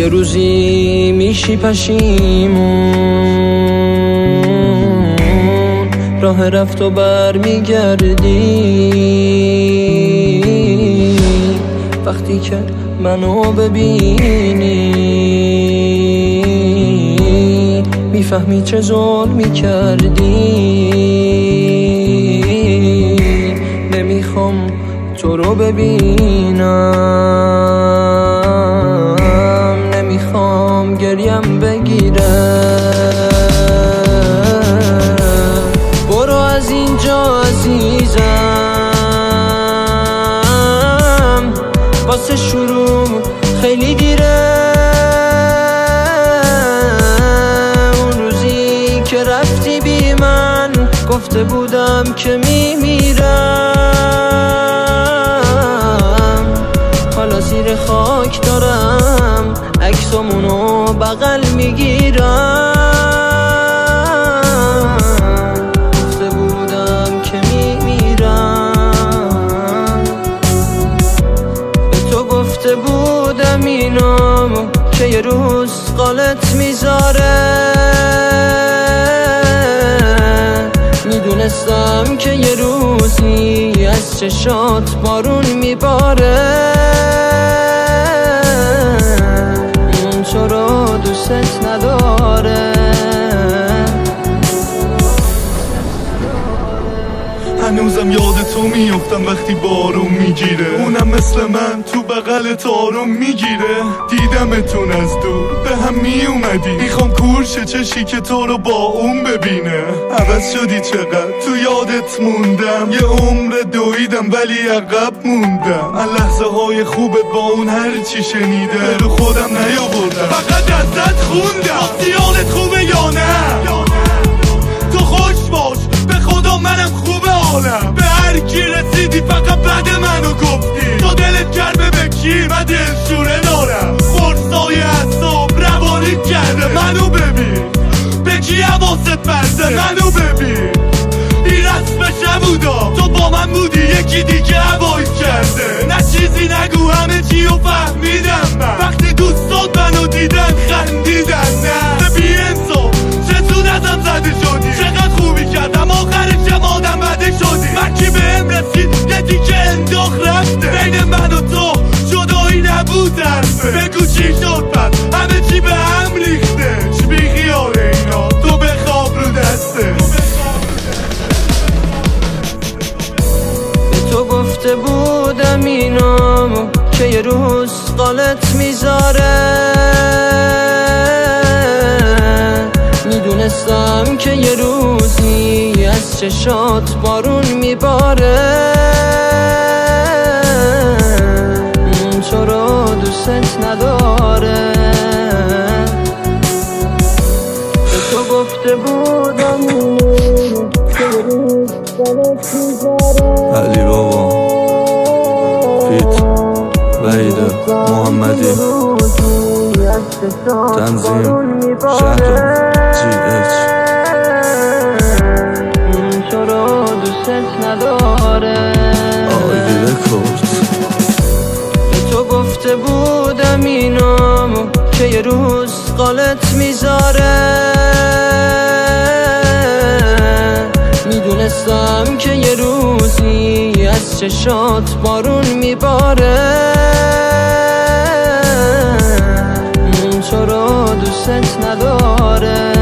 یه روزی میشی پشیمون، راه رفت و بر میگردی. وقتی که منو ببینی میفهمی چه ظلمی کردی. نمیخوام تو رو ببینم، نمیخوام گریم بگیره. برو از اینجا عزیزم، واسه شروع خیلی دیره. اون روزی که رفتی بی من گفته بودم که میمیرم. حالا زیر خاک دارم عکسامونو بغل میگیرم. گفته بودم که میمیرم، به تو گفته بودم اینو که یه روز قالت میذاره. میدونستم که یه روزی از چشات بارون میباره. اون تو رو دوست نداره. هنوزم یاد تو میافتم وقتی بارون میگیره. اونم مثل من تو بغل تارون میگیره. دیدمتون از دور به هم میومدی. میخوام کورش چشی که تو رو با اون ببینه. عوض شدی چقدر تو یادت موندم. یه عمر دویدم ولی عقب موندم. از لحظه های خوبت با اون هر چی شنیده رو خودم نیاوردم. فقط ازت خوندم خیالت خوبه یا نه. تو خوش باش به خدا منم خوبه حالم. به هر کی رسیدی فقط بعد منو گفتی. تو دلت کرده به کی من دلشوره دارم. فرصای اعصاب روانی کرده منو ببین. به کی حواست پرده منو ببین. این رسمش بودا تو با من بودی یکی دیگه هوایی کرده. نه چیزی نگو همه چی رو فهمیدم من. وقتی دوستات منو دیدن خندیدن. نه بی انصاف چطور ازم زده شدی. چقدر خوبی کردم آخرشم آدم بده شدی. من کی بهم رسید یه دیگه انداخت رفته. بین من و تو جدایی نبود حرفه. بگو چی شد پس همه چی به هم ریخته. بی خیال اینا تو بخواب رو دسته. به تو گفته بودم اینو که یه روز قالت میذاره. میدونستم که یه روزی از چشات بارون میباره. اون تو رو دوست نداره. به تو گفته بودم که یه روز قالت میذاره. علی بابا فیت وحید محمدی تنظیم شهر GH. اون تو رو دوست نداره. آیدی رکورد. به تو گفته بودم اینو که یه روز قالت میذاره. میدونستم که یه روزی از چشات بارون میباره. اون تو رو دوست نداره.